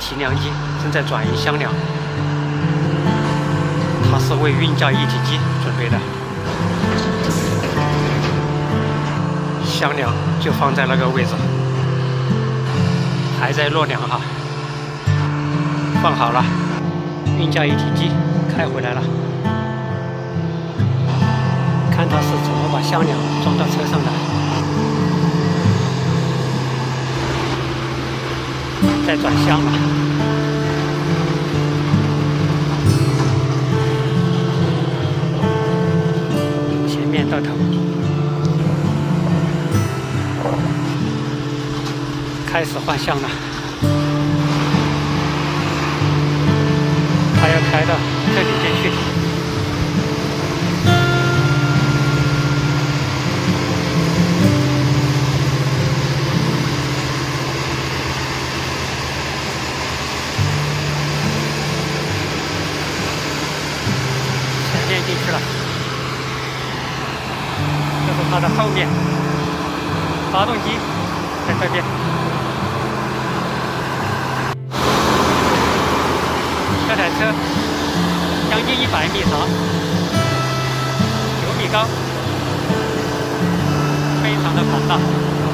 提梁机正在转移箱梁，它是为运架一体机准备的。箱梁就放在那个位置，还在落梁哈，放好了，运架一体机开回来了。看它是怎么把箱梁装到车上的。在转箱了，前面到头，开始换箱了。它要开到这里边去。进去了，这是它的后面，发动机在这边。这台车将近100米长，9米高，非常的庞大。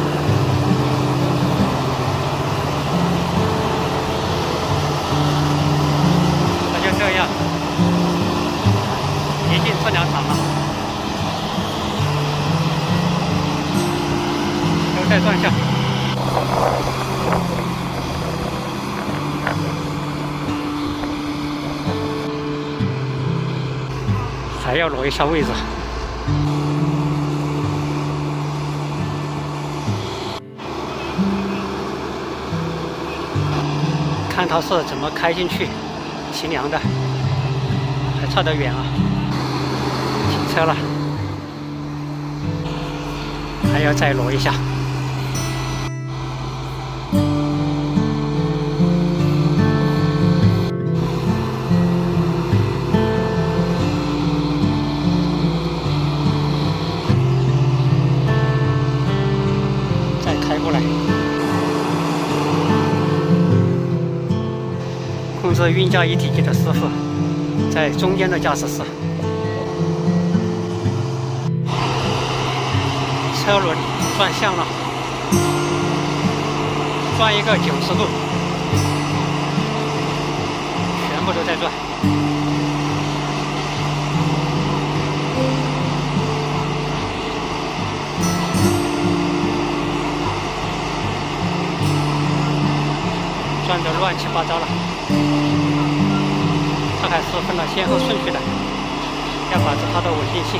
那就这样。接近测量场了，都在转向。还要挪一下位置。看它是怎么开进去提梁的，还差得远啊。车了，还要再挪一下。再开过来，控制运架一体机的师傅在中间的驾驶室。车轮转向了，转一个90度，全部都在转。转得乱七八糟了，这还是分了先后顺序的，要保持它的稳定性。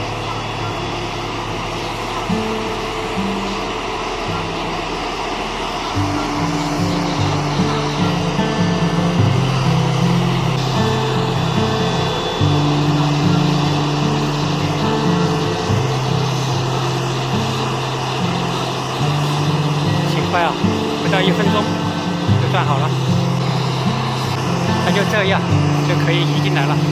挺快啊，不到1分钟就转好了。它就这样就可以移进来了。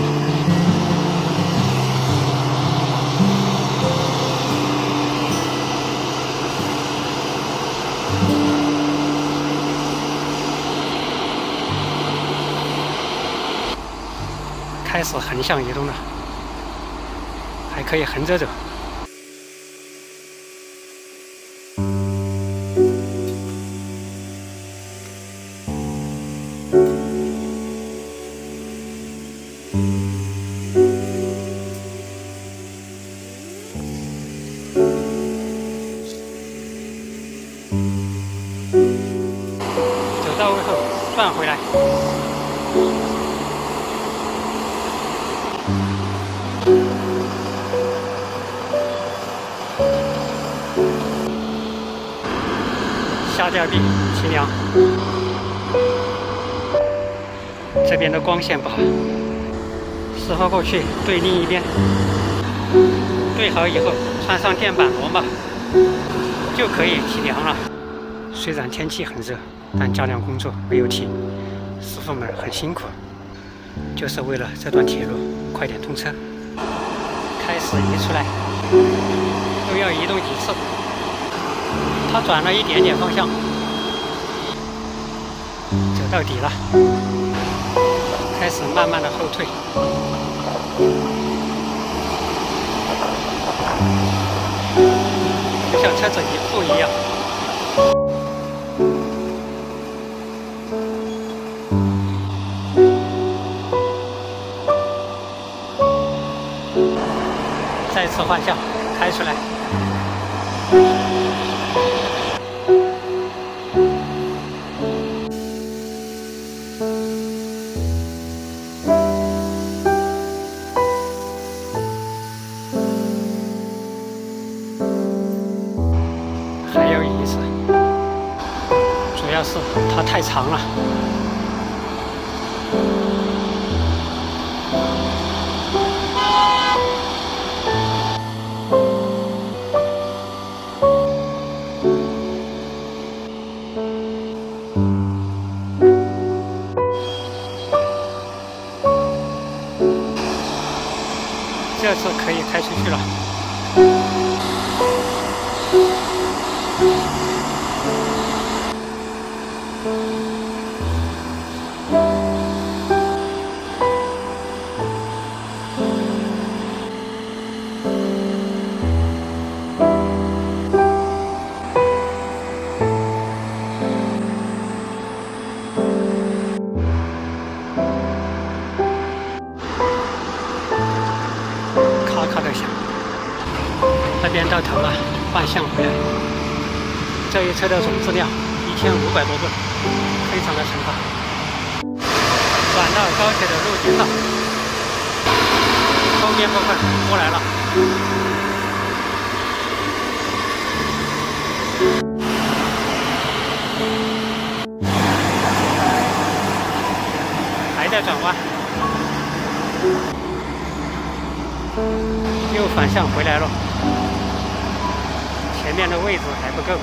开始横向移动了，还可以横着走。走到位后转回来。下吊臂提梁，这边的光线不好，师傅过去对另一边，对好以后穿上垫板螺帽，就可以提梁了。虽然天气很热，但加梁工作没有停，师傅们很辛苦，就是为了这段铁路快点通车。开始移出来，又要移动几次。它转了一点点方向， 走到底了，开始慢慢的后退。就像车子移步一样。再次换向，开出来。还有一次，主要是它太长了。这次可以开出去了。咔的响，那边到头了，换向回来。这一车的总质量1500多吨，非常的沉大。转到高铁的路径上，后面部分过来了。还在转弯。又反向回来了，前面的位置还不够，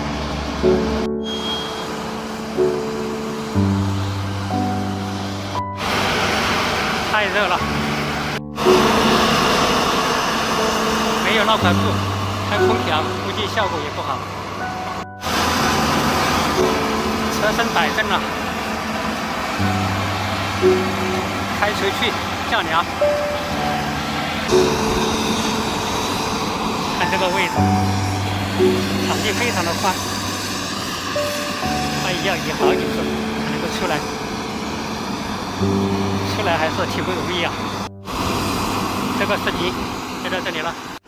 太热了，没有那块布，开空调估计效果也不好。车身摆正了，开出去较凉。看这个位置，场地非常的宽，所以要移好几次才能够出来，出来还是挺不容易啊。这个视频就到这里了。